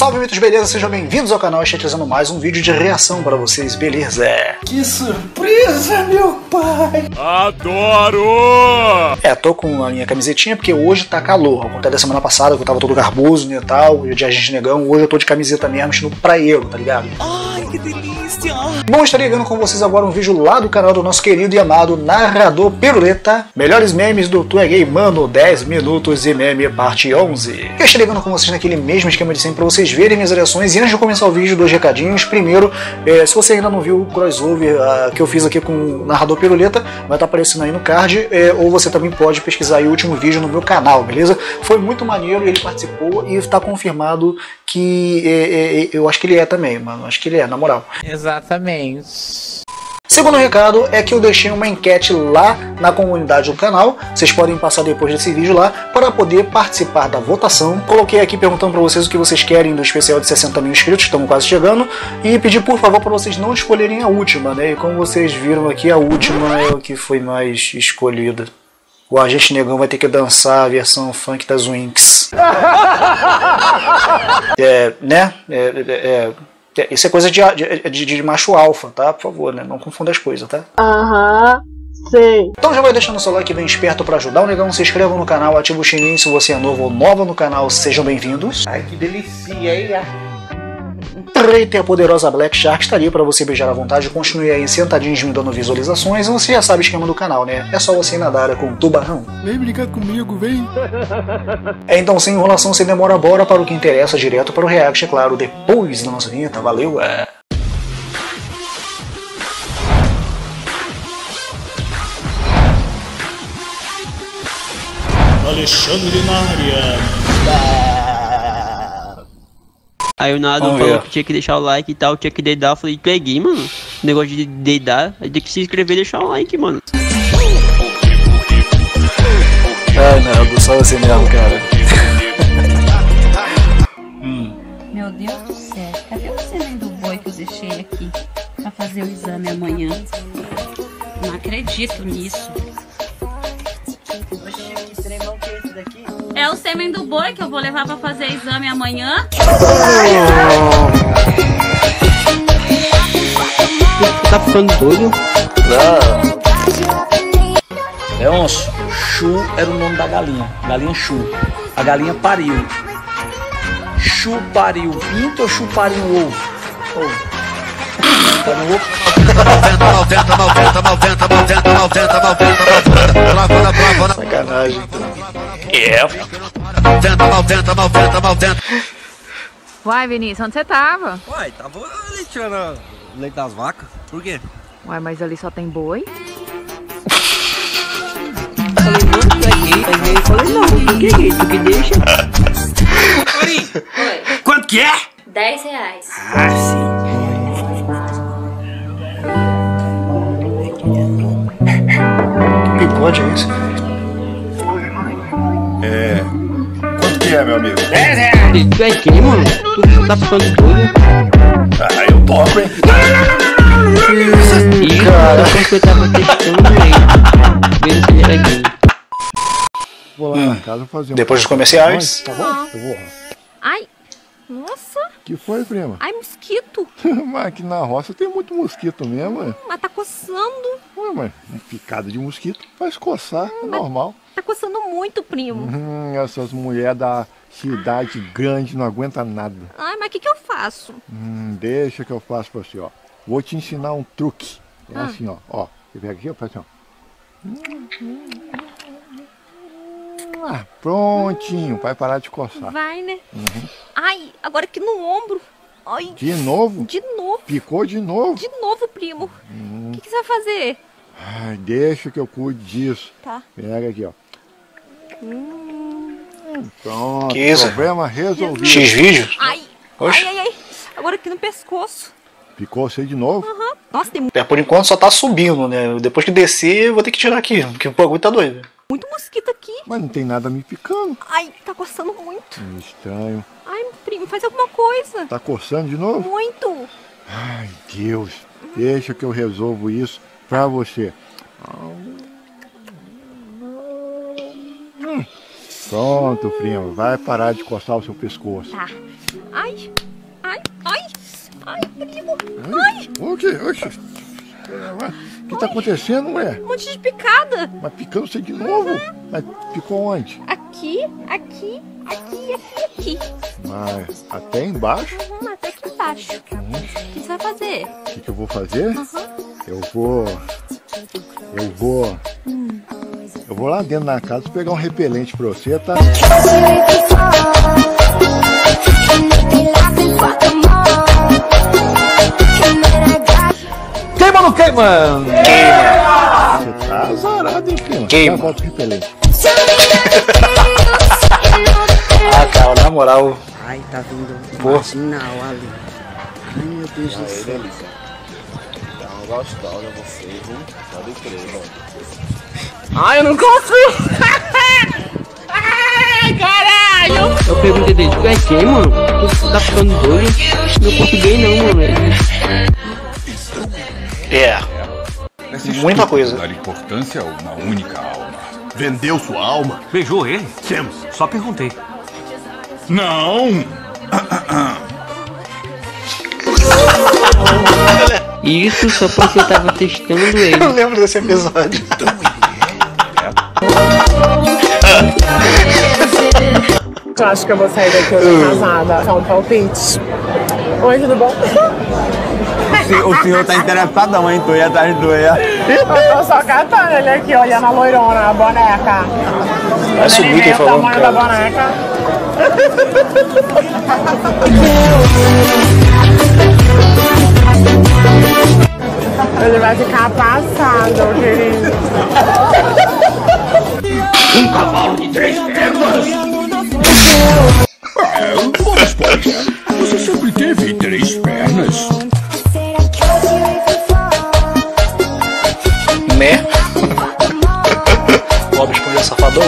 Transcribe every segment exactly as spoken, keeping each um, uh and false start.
Salve, mitos, beleza? Sejam bem-vindos ao canal. Estou trazendo mais um vídeo de reação para vocês, beleza? Que surpresa, meu pai! Adoro! É, tô com a minha camisetinha porque hoje tá calor. Ao contrário da semana passada que eu tava todo garboso né, e tal, dia de negão, hoje eu tô de camiseta mesmo, estilo praieiro, tá ligado? Ai, que delícia! Bom, estarei vendo com vocês agora um vídeo lá do canal do nosso querido e amado narrador Piruleta. Melhores memes do Tu é Gay Mano, dez minutos e meme parte onze. Eu estarei vendo com vocês naquele mesmo esquema de sempre pra vocês verem minhas reações. E antes de começar o vídeo, dois recadinhos. Primeiro, é, se você ainda não viu o crossover uh, que eu fiz aqui com o narrador Piruleta, vai estar aparecendo aí no card, é, ou você também pode pesquisar aí o último vídeo no meu canal, beleza? Foi muito maneiro, ele participou e está confirmado que é, é, eu acho que ele é também, mano. Acho que ele é, na moral. Exatamente. Segundo recado é que eu deixei uma enquete lá na comunidade do canal, vocês podem passar depois desse vídeo lá para poder participar da votação. Coloquei aqui perguntando para vocês o que vocês querem do especial de sessenta mil inscritos, estamos quase chegando, e pedi por favor para vocês não escolherem a última, né? E como vocês viram aqui, a última é o que foi mais escolhida. O Agente Negão vai ter que dançar a versão funk das Winx. É, né? É, é, é, isso é coisa de, de, de macho alfa, tá? Por favor, né? Não confunda as coisas, tá? Aham, uhum, sei. Então já vai deixando o seu like bem esperto pra ajudar o negão. Se inscreva no canal, ativa o sininho se você é novo ou nova no canal. Sejam bem-vindos. Ai, que delícia, hein? Eita, a poderosa Black Shark está ali para você beijar à vontade. Continue aí sentadinhos me dando visualizações. Você já sabe o esquema do canal, né? É só você ir nadar com o tubarão. Vem brincar comigo, vem! É, então, sem enrolação, sem demora, bora para o que interessa, direto para o react, é claro, depois da nossa vinheta. Valeu! É. Alexandre na área. Aí o Nado Vamos falou ver. que tinha que deixar o like e tal, tinha que dedar. Eu falei, peguei, mano. Negócio de dedar, aí tem que se inscrever e deixar o like, mano. Ai, não, só você mesmo, cara. hum. Meu Deus do céu, cadê o semen do boi que eu deixei aqui pra fazer o exame amanhã? Não acredito nisso. É o sêmen do boi que eu vou levar pra fazer exame amanhã. Você tá ficando doido? Leôncio, Chu era o nome da galinha, galinha Chu. A galinha pariu. Chu pariu pinto ou Chu pariu um ovo? Ovo. Tá no ovo? Sacanagem. É. Uai, Vinícius, onde você tava? Uai, tava ali tirando o leite das vacas. Por quê? Uai, mas ali só tem boi? Falei, mano, tu é gay? Aí veio e falei, não, tu que é gay, tu que deixa. Oi! Quanto que é? dez reais. Ah, sim. Que bigode é esse? É. Quanto que é, meu amigo? dez reais! Tu é gay, mano? Tu, tu tá ficando doido? Ah, eu topo, hein? Ih, cara, eu tava testando ele. Vendo se ele era gay. Vou lá na casa fazer um... Depois dos comerciais. Tá bom? Eu vou. Ai, nossa, Que foi, prima? ai, mosquito. Mas aqui na roça tem muito mosquito mesmo, ué. Mas tá coçando. Ué, mas um picado de mosquito faz coçar, é normal. Tá coçando muito, primo. Hum, essas mulheres da cidade grande não aguentam nada. Ai, mas o que que eu faço? Hum, deixa que eu faço pra você, ó. Vou te ensinar um truque. É Ah. assim, ó. Ó, você pega aqui, ó, faz assim, ó. Ah, prontinho, vai parar de coçar. Vai, né? Uhum. Ai, agora aqui no ombro. Ai, De novo? de novo, Picou de novo? de novo, primo. O Hum. que que você vai fazer? Ai, deixa que eu cuide disso. Tá. Pega aqui, ó. Hum. Pronto, Que isso? problema resolvido. X-Vídeos? Ai, Oxe. ai, ai, ai. Agora aqui no pescoço. Picou você de novo? Aham. Nossa, tem É, por enquanto só tá subindo, né? Depois que descer, eu vou ter que tirar aqui, porque o bagulho tá doido. muito mosquito aqui. Mas não tem nada me picando. Ai, tá coçando muito. Hum, Estranho. Ai, primo, faz alguma coisa. Tá coçando de novo? Muito. Ai, Deus. Deixa que eu resolvo isso pra você. Hum. Pronto, primo. Vai parar de coçar o seu pescoço. Tá. Ai, ai, ai, ai, primo, ai. O que? O que tá acontecendo, mulher? Um monte de picada. Mas picando você de novo? Uhum. Mas picou onde? Aqui, aqui, aqui, aqui, aqui. Mas até embaixo? Uhum, até aqui embaixo. Hum. O que você vai fazer? O que, que eu vou fazer? Uhum. Eu vou... Eu vou... Hum. Eu vou lá dentro da casa pegar um repelente pra você, tá? Queima ou não queima? Queima. Você tá azarado, hein, prima? Queima. Já volta o repelente. Ah, cara, na moral. Ai, tá vindo um marginal ali. Ai, meu Deus do céu. Tá uma gostosa você, viu? Pode crer, mano. Ai, eu não consigo! Ai, caralho! Eu perguntei dele, tu é quem, mano? Tu tá ficando doido? Não consegui não, mano. É. Muita coisa. Dar importância a uma única alma. Vendeu sua alma? Beijou ele? Temos. Só perguntei. Não! Isso só porque eu tava testando ele. Eu lembro desse episódio. Eu acho que eu vou sair daqui hoje casada. Só um palpite. Oi, tudo bom? O senhor tá interessadão, hein? Tu ia atrás do ia. Eu tô só catando ele aqui, olhando a loirona, a boneca. Parece o Mickey falando, o tamanho da boneca. Ele vai ficar passado, querido. Um cavalo de três pernas? É, boa resposta. Você sempre teve três pernas? Né? Bob Esponja safadão.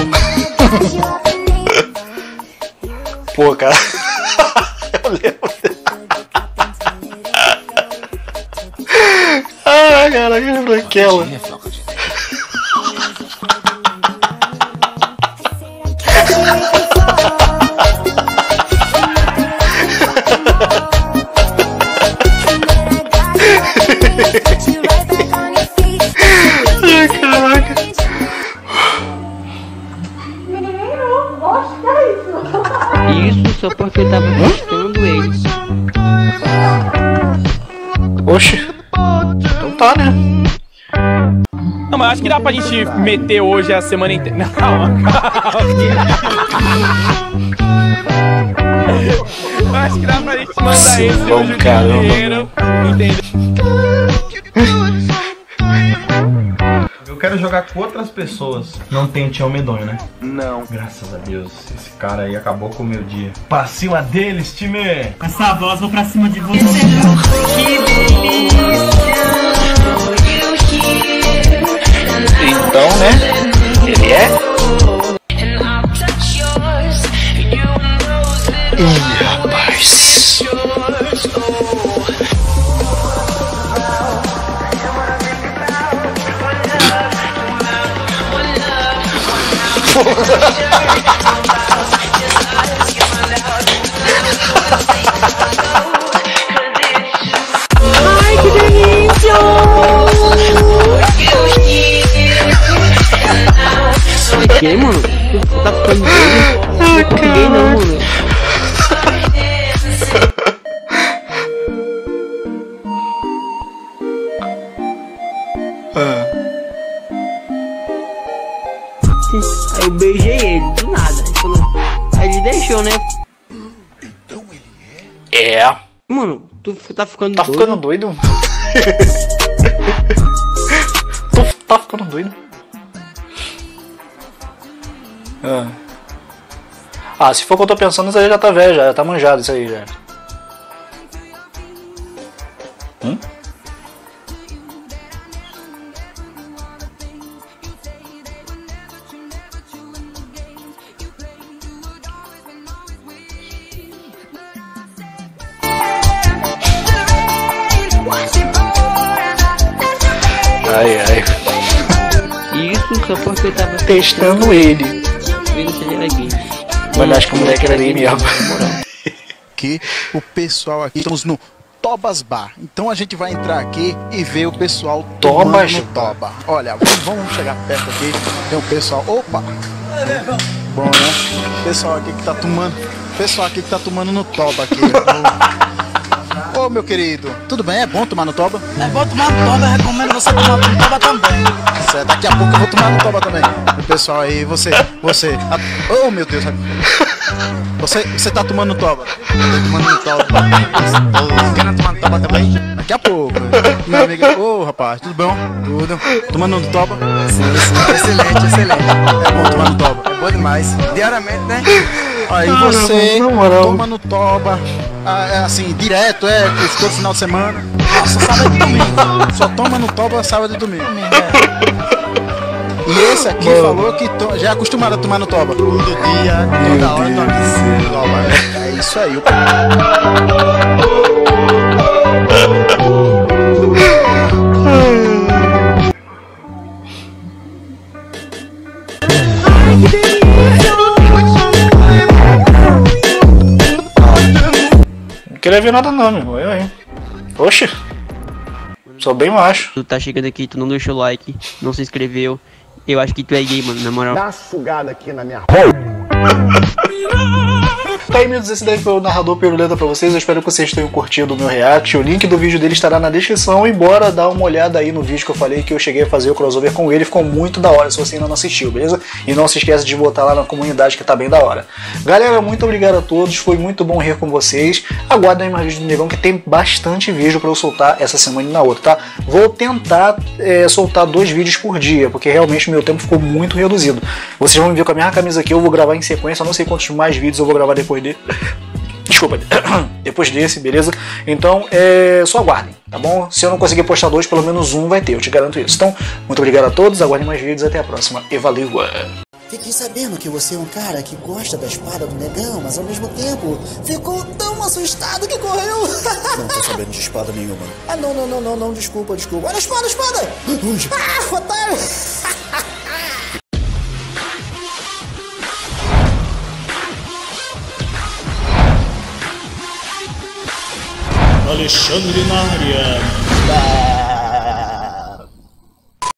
Pô, cara. Eu lembro. Ah, cara, eu lembro daquela. Ai, caraca. Isso só porque eu tava testando ele. Oxe. Então tá, né? Não, mas acho que dá pra gente meter hoje a semana inteira. Não, calma, calma. Acho que dá pra gente mandar Sim, esse bom, hoje o caramba. dia inteiro. Entendeu? Eu quero jogar com outras pessoas. Não tem o Tião Medonho, né? Não. Graças a Deus, esse cara aí acabou com o meu dia. Pra cima deles, time! Com essa voz, vou pra cima de você. Então, né? Ele é? Ih, rapaz. Ai, que delícia! Que, mano? Tu tá ficando doido? Não consegui não, mano. Aí eu beijei ele, do nada. Ele falou, aí ele deixou, né? É. Mano, tu tá ficando Tá doido? ficando doido? Tu tá ficando doido? Ah. Ah, se for o que eu tô pensando, isso aí já tá velho, já tá manjado isso aí já. Hum? Ai, ai. Isso só porque eu tava testando ele. Vendo se ele era gay. Mas acho que o moleque era gay mesmo. Que aqui o pessoal aqui. Estamos no Tobas Bar. Então a gente vai entrar aqui e ver o pessoal tomando no Toba. Olha, vamos chegar perto aqui. Tem o pessoal. Opa! Bom, né? Pessoal aqui que tá tomando. Pessoal aqui que tá tomando no Toba aqui. Ô, meu querido, tudo bem? É bom tomar no Toba? É bom tomar no Toba, eu recomendo você tomar no Toba também. Certo, daqui a pouco eu vou tomar no Toba também. O pessoal aí, você, você. Oh, meu Deus. Você, você tá tomando no Toba? Eu tô tomando no Toba. Querendo tomar no Toba também? Daqui a pouco. Meu amigo, ô, oh, rapaz, tudo bom? Tudo. Tomando no Toba? Sim, sim, excelente, excelente. É bom tomar no Toba? É bom demais. Diariamente, né? Aí você toma no Toba, assim, direto, é, todo final de semana. Nossa, sábado e domingo. Só toma no Toba sábado e domingo. É. E esse aqui Mano. falou que to, já é acostumado a tomar no Toba. Todo dia, toda hora, no Toba. É isso aí. Não queria ver nada não, meu irmão. Eu, hein? Oxe. Sou bem macho. Tu tá chegando aqui, tu não deixou o like, não se inscreveu. Eu acho que tu é gay, mano, na moral. Dá uma sugada aqui na minha Tá aí, meus, esse daí foi o narrador Piruleta pra vocês. Eu espero que vocês tenham curtido o meu react. O link do vídeo dele estará na descrição. E bora dar uma olhada aí no vídeo que eu falei que eu cheguei a fazer o crossover com ele. Ficou muito da hora, se você ainda não assistiu, beleza? E não se esqueça de botar lá na comunidade que tá bem da hora. Galera, muito obrigado a todos. Foi muito bom rir com vocês. Aguardem mais vídeos do Negão, que tem bastante vídeo pra eu soltar essa semana e na outra, tá? Vou tentar é, soltar dois vídeos por dia, porque realmente o meu tempo ficou muito reduzido. Vocês vão me ver com a minha camisa aqui. Eu vou gravar em sequência. Eu não sei quantos mais vídeos eu vou gravar depois dele. Desculpa, depois desse, beleza? Então, é, só aguardem, tá bom? Se eu não conseguir postar dois, pelo menos um vai ter, eu te garanto isso. Então, muito obrigado a todos, aguardem mais vídeos, até a próxima e valeu! Fiquei sabendo que você é um cara que gosta da espada do Negão, mas ao mesmo tempo ficou tão assustado que correu. Não tô sabendo de espada nenhuma. Ah, não, não, não, não, não, desculpa, desculpa. Olha a espada, a espada! Ah, otário! Alexandre na área.